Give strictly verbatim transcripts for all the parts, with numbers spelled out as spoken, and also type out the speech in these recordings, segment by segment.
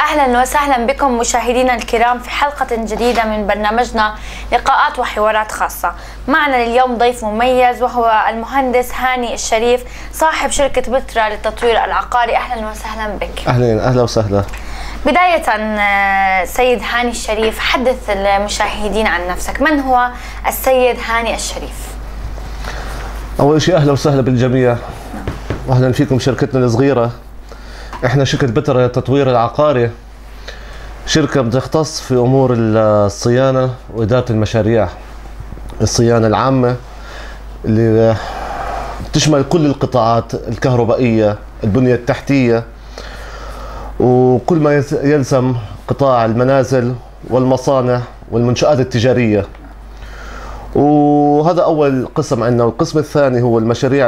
أهلا وسهلا بكم مشاهدينا الكرام في حلقة جديدة من برنامجنا لقاءات وحوارات خاصة. معنا اليوم ضيف مميز وهو المهندس هاني الشريف صاحب شركة بترا للتطوير العقاري. أهلا وسهلا بك. أهلا أهلا وسهلا. بداية سيد هاني الشريف، حدث المشاهدين عن نفسك. من هو السيد هاني الشريف؟ أول شيء أهلا وسهلا بالجميع وأهلا فيكم شركتنا الصغيرة. احنا شركة بترا للتطوير العقاري، شركة بتختص في امور الصيانة وادارة المشاريع، الصيانة العامة اللي بتشمل كل القطاعات الكهربائية، البنية التحتية، وكل ما يلزم قطاع المنازل والمصانع والمنشآت التجارية. وهذا اول قسم عندنا. والقسم الثاني هو المشاريع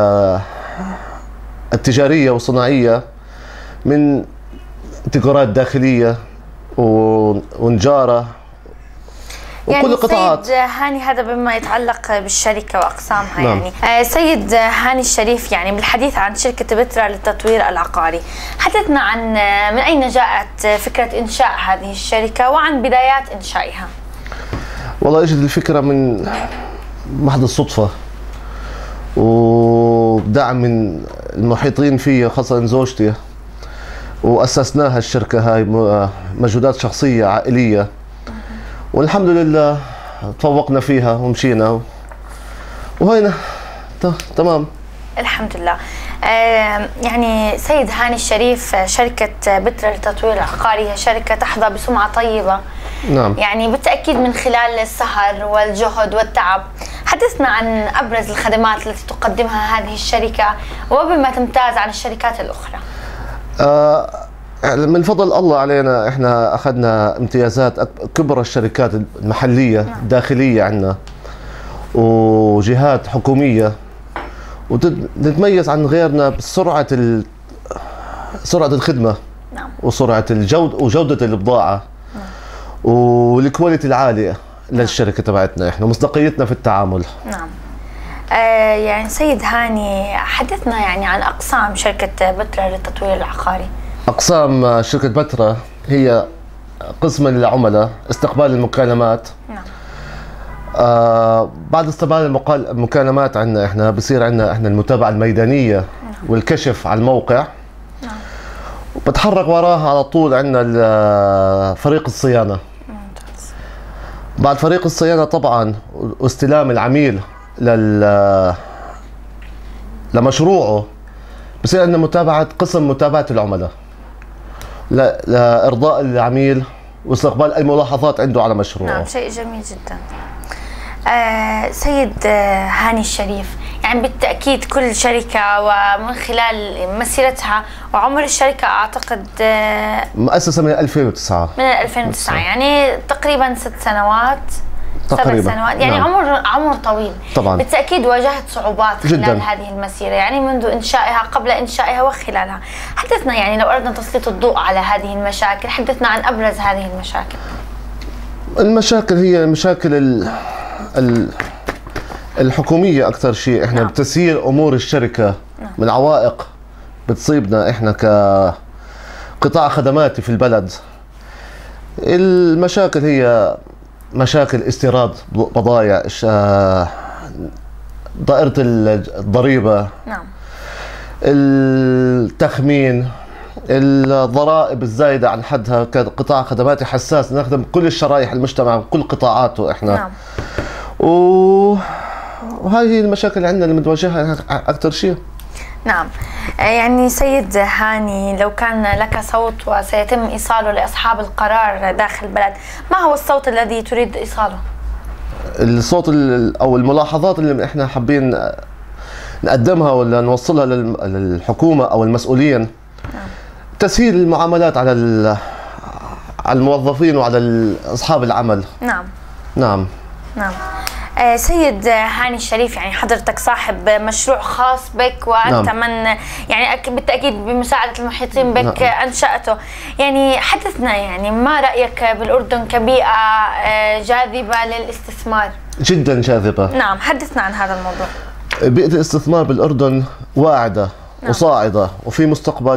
التجارية والصناعية من ديكورات داخلية ونجارة وكل يعني القطاعات. سيد هاني، هذا بما يتعلق بالشركة وأقسامها. نعم. يعني آه سيد هاني الشريف، يعني بالحديث عن شركة بترا للتطوير العقاري، حدثنا عن من أين جاءت فكرة إنشاء هذه الشركة وعن بدايات إنشائها. والله اجت الفكرة من محض الصدفة وبدعم من المحيطين فيها، خاصة زوجتي، وأسسناها الشركة هاي مجهودات شخصية عائلية، والحمد لله تفوقنا فيها ومشينا وهينا تمام الحمد لله. آه يعني سيد هاني الشريف، شركة بترا للتطوير العقاري هي شركة تحظى بسمعة طيبة. نعم. يعني بالتأكيد من خلال السهر والجهد والتعب. حدثنا عن أبرز الخدمات التي تقدمها هذه الشركة وبما تمتاز عن الشركات الأخرى. آه من فضل الله علينا احنا اخذنا امتيازات كبرى الشركات المحلية. نعم. الداخلية عندنا وجهات حكومية، ونتميز عن غيرنا بسرعة سرعة الخدمة. نعم. وسرعة الجودة وجودة البضاعة. نعم. والكواليتي العالية للشركة تبعتنا احنا، مصداقيتنا في التعامل. نعم. آه يعني سيد هاني، حدثنا يعني عن أقسام شركة بترا للتطوير العقاري. أقسام شركة بترا هي قسم للعملاء، استقبال المكالمات. نعم. آه بعد استقبال المكالمات عندنا احنا بصير عندنا احنا المتابعة الميدانية. نعم. والكشف على الموقع. نعم. وبتحرك وراها على طول عندنا فريق الصيانة. ممتاز. بعد فريق الصيانة طبعا واستلام العميل لل لمشروعه، بصير عندنا متابعة قسم متابعة العملاء لإرضاء العميل واستقبال أي ملاحظات عنده على مشروعه. نعم، شيء جميل جدا. آه سيد هاني الشريف، يعني بالتأكيد كل شركة ومن خلال مسيرتها وعمر الشركة أعتقد آه مؤسسة من ألفين وتسعة. من ألفين وتسعة، يعني تقريبا ست سنوات تقريبا. سبع سنوات، يعني نعم. عمر عمر طويل طبعا. بالتأكيد واجهت صعوبات خلال جداً. هذه المسيرة، يعني منذ إنشائها، قبل إنشائها وخلالها. حدثنا يعني لو أردنا تسليط الضوء على هذه المشاكل، حدثنا عن أبرز هذه المشاكل. المشاكل هي المشاكل ال ال الحكومية أكثر شيء. إحنا نعم. بتسيير أمور الشركة. نعم. من عوائق بتصيبنا إحنا كقطاع خدماتي في البلد. المشاكل هي مشاكل استيراد بضائع، دائرة الضريبة. نعم. التخمين، الضرائب الزايدة عن حدها، كقطاع خدماتي حساس نخدم كل الشرائح المجتمع وكل قطاعاته احنا. نعم. و... وهي هي المشاكل اللي عندنا اللي بنواجهها أكثر شيء. نعم. يعني سيد هاني، لو كان لك صوت وسيتم إيصاله لأصحاب القرار داخل البلد، ما هو الصوت الذي تريد إيصاله؟ الصوت أو الملاحظات اللي احنا حابين نقدمها ولا نوصلها للحكومة أو المسؤولين. نعم. تسهيل المعاملات على على الموظفين وعلى أصحاب العمل. نعم. نعم. نعم. آه سيد هاني الشريف، يعني حضرتك صاحب مشروع خاص بك وأنت نعم. من يعني بالتأكيد بمساعدة المحيطين بك نعم. أنشأته. يعني حدثنا، يعني ما رأيك بالأردن كبيئة آه جاذبة للاستثمار؟ جدا جاذبة. نعم، حدثنا عن هذا الموضوع. بيئة الاستثمار بالأردن واعدة. نعم. وصاعدة وفي مستقبل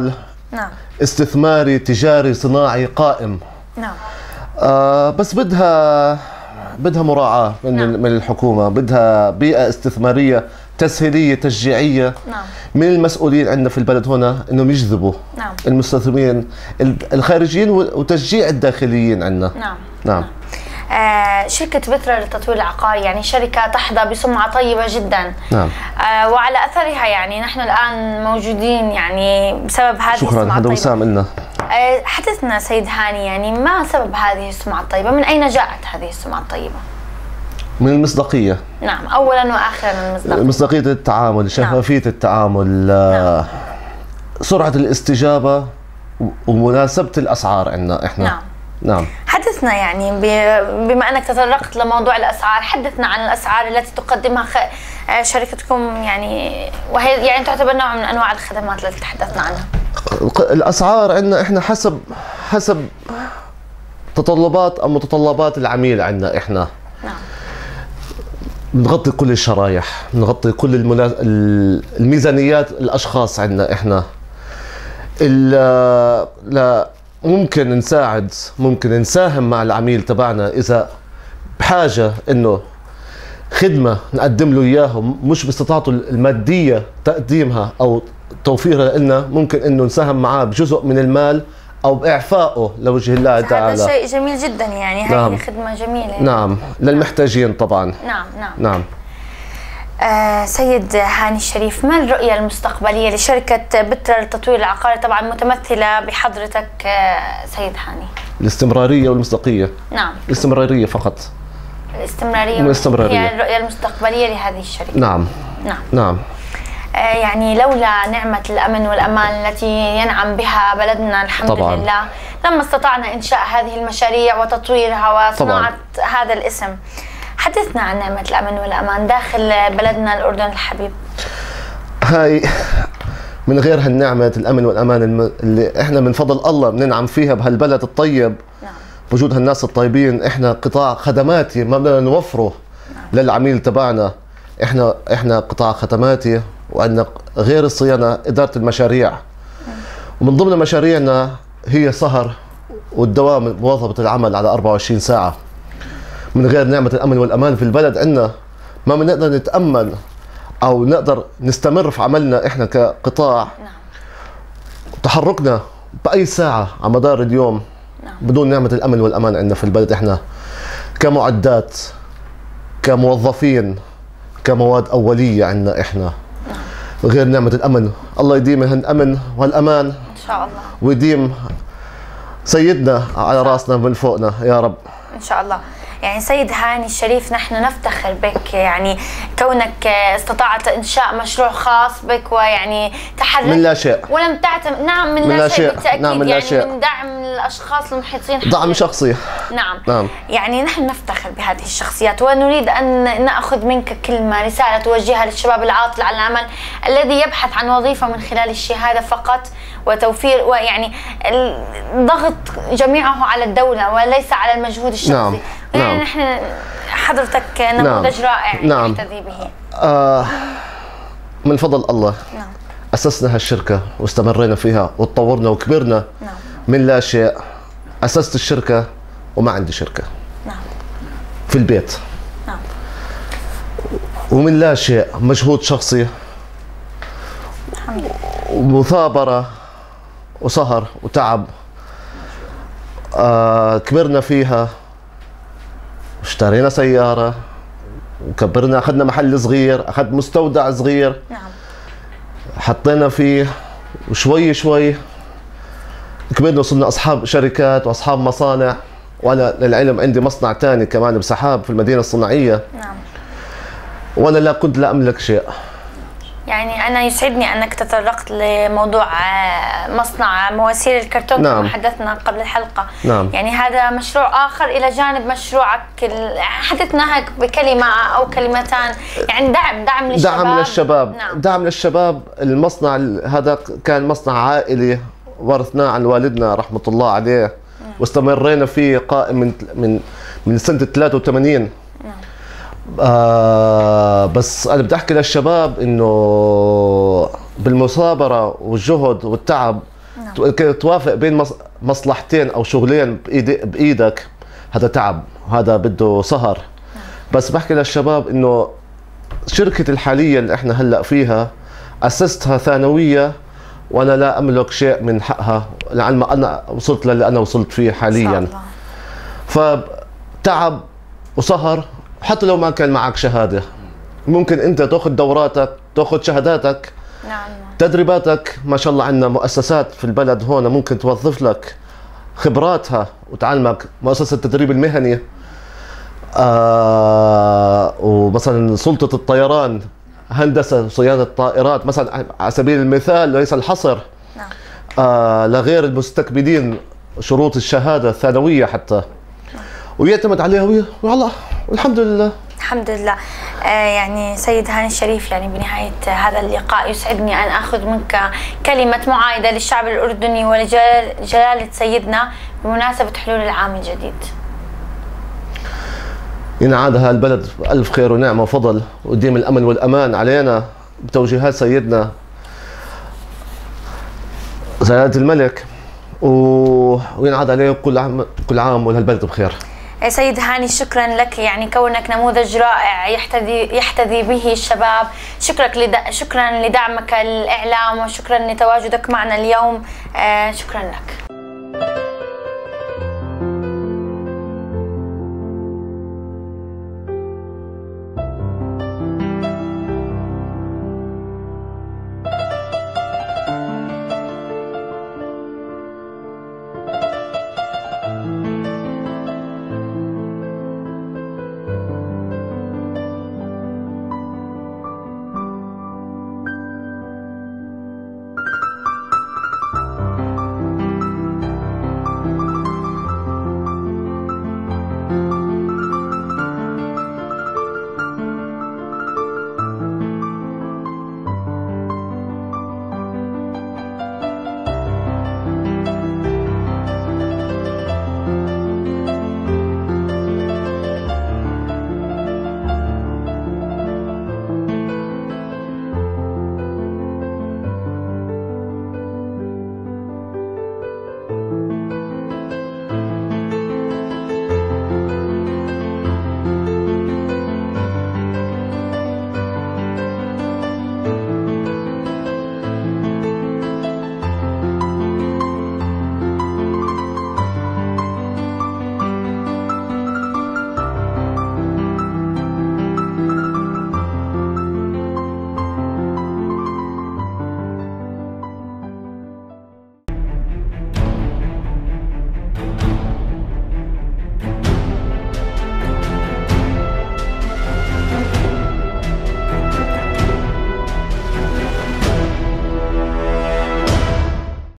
نعم. استثماري تجاري صناعي قائم. نعم. آه بس بدها بدها مراعاة من نعم. من الحكومة، بدها بيئة استثمارية تسهيلية تشجيعية نعم. من المسؤولين عندنا في البلد هنا انهم يجذبوا نعم. المستثمرين الخارجيين وتشجيع الداخليين عندنا. نعم. نعم. آه شركة بترا للتطوير العقاري يعني شركة تحظى بسمعة طيبة جدا. نعم. آه وعلى أثرها يعني نحن الآن موجودين يعني بسبب هذه السمعة الطيبة. شكرا، هذا وسام لنا. آه حدثنا سيد هاني، يعني ما سبب هذه السمعة الطيبة؟ من أين جاءت هذه السمعة الطيبة؟ من المصداقية. نعم، أولا وآخرا من المصداقية. مصداقية التعامل، شفافية نعم. التعامل، نعم. سرعة الاستجابة ومناسبة الأسعار عندنا إحنا. نعم. نعم. حدثنا يعني بما أنك تطرقت لموضوع الأسعار، حدثنا عن الأسعار التي تقدمها شركتكم، يعني وهي يعني تعتبر نوع من أنواع الخدمات التي تحدثنا عنها. الأسعار عندنا إحنا حسب حسب تطلبات أو متطلبات العميل عندنا إحنا. نعم. بنغطي كل الشرايح، بنغطي كل المنا... الميزانيات الاشخاص عندنا احنا. لا ممكن نساعد، ممكن نساهم مع العميل تبعنا اذا بحاجه انه خدمه نقدم له اياها مش باستطاعته الماديه تقديمها او توفيرها لنا، ممكن انه نساهم معاه بجزء من المال او باعفائه لوجه الله تعالى. هذا شيء جميل جدا، يعني هذه نعم. خدمه جميله يعني. نعم، للمحتاجين طبعا. نعم نعم نعم. آه سيد هاني الشريف، ما الرؤيه المستقبليه لشركه بترا للتطوير العقاري، طبعا متمثله بحضرتك آه سيد هاني؟ الاستمراريه والمصداقيه. نعم. الاستمراريه فقط. الاستمراريه الاستمراريه هي الرؤيه المستقبليه لهذه الشركه. نعم. نعم. نعم. يعني لولا نعمة الأمن والأمان التي ينعم بها بلدنا الحمد طبعاً. لله لما استطعنا إنشاء هذه المشاريع وتطويرها وصناعة طبعاً. هذا الاسم. حدثنا عن نعمة الأمن والأمان داخل بلدنا الأردن الحبيب. هاي من غير هالنعمة الأمن والأمان اللي إحنا من فضل الله بننعم فيها بهالبلد الطيب. نعم. بوجود هالناس الطيبين، إحنا قطاع خدماتي ما بدنا نوفره. نعم. للعميل تبعنا. إحنا إحنا قطاع خدماتي، وعندنا غير الصيانة إدارة المشاريع. ومن ضمن مشاريعنا هي سهر والدوام مواظبة العمل على أربعة وعشرين ساعة. من غير نعمة الأمن والأمان في البلد عندنا ما بنقدر نتأمن أو نقدر نستمر في عملنا إحنا كقطاع. تحركنا بأي ساعة على مدار اليوم بدون نعمة الأمن والأمان عندنا في البلد، إحنا كمعدات، كموظفين، كمواد أولية عندنا إحنا. غير نعمة الأمن، الله يديم هالأمن والأمان إن شاء الله، ويديم سيدنا على راسنا من فوقنا يا رب إن شاء الله. يعني سيد هاني الشريف، نحن نفتخر بك، يعني كونك استطعت إنشاء مشروع خاص بك ويعني تحرك من لا شيء ولم تعتمد. نعم، من, من لا شيء بالتأكيد. نعم، من يعني شيء. من دعم الأشخاص المحيطين، دعم شخصي. نعم. نعم. يعني نحن نفتخر بهذه الشخصيات، ونريد أن نأخذ منك كلمة، رسالة توجهها للشباب العاطل عن العمل الذي يبحث عن وظيفة من خلال الشهادة فقط وتوفير ويعني الضغط جميعه على الدولة وليس على المجهود الشخصي. نعم. يعني نعم. نحن حضرتك نموذج نعم. رائع نعم. نحتذي به. آه من فضل الله. نعم. أسسنا هالشركة واستمرينا فيها وتطورنا وكبرنا. نعم. من لا شيء أسست الشركة وما عندي شركة. نعم. في البيت. نعم. ومن لا شيء مجهود شخصي الحمد لله، ومثابرة وسهر وتعب آه كبرنا فيها، اشترينا سيارة وكبرنا، أخذنا محل صغير، أخذ مستودع صغير. نعم. حطينا فيه وشوي شوي كبرنا، وصلنا أصحاب شركات وأصحاب مصانع، وأنا للعلم عندي مصنع تاني كمان بسحاب في المدينة الصناعية. نعم. وأنا لا كنت لا أملك شيء. يعني أنا يسعدني أنك تطرقت لموضوع مصنع مواسير الكرتون. نعم. كما حدثنا قبل الحلقة. نعم. يعني هذا مشروع آخر إلى جانب مشروعك. حدثنا هيك بكلمة أو كلمتان، يعني دعم دعم للشباب. دعم للشباب. نعم. دعم للشباب. المصنع هذا كان مصنع عائلي ورثناه عن والدنا رحمة الله عليه. نعم. واستمرينا فيه قائم من من من سنة ثلاثة وثمانين. نعم. آه بس أنا بدي أحكي للشباب إنه بالمثابرة والجهد والتعب. نعم. توافق بين مصلحتين او شغلين بايدك، هذا تعب وهذا بده سهر. نعم. بس بحكي للشباب انه شركتي الحاليه اللي احنا هلا فيها اسستها ثانويه، وانا لا املك شيء من حقها لعلما انا وصلت للي انا وصلت فيه حاليا. فتعب وسهر، حتى لو ما كان معك شهاده ممكن انت تاخذ دوراتك، تاخذ شهاداتك. نعم. تدريباتك، ما شاء الله عندنا مؤسسات في البلد هون ممكن توظف لك خبراتها وتعلمك، مؤسسه التدريب المهني، آه ومثلا سلطه الطيران، هندسه وصيانه طائرات مثلا على سبيل المثال ليس الحصر. نعم. آه لغير المستكملين شروط الشهاده الثانويه حتى. نعم. ويعتمد عليها والله والحمد لله. الحمد لله. آه يعني سيد هاني الشريف، يعني بنهاية هذا اللقاء يسعدني أن أخذ منك كلمة معايدة للشعب الأردني ولجلالة سيدنا بمناسبة حلول العام الجديد. ينعاد هذا البلد بألف خير ونعمة وفضل، وديم الأمن والأمان علينا بتوجيهات سيدنا جلالة الملك، وينعاد عليه كل عام كل عام والبلد بخير. سيد هاني شكرا لك، يعني كونك نموذج رائع يحتذي يحتذي به الشباب. شكرا لد... شكرا لدعمك الإعلام، وشكرا لتواجدك معنا اليوم. آه شكرا لك.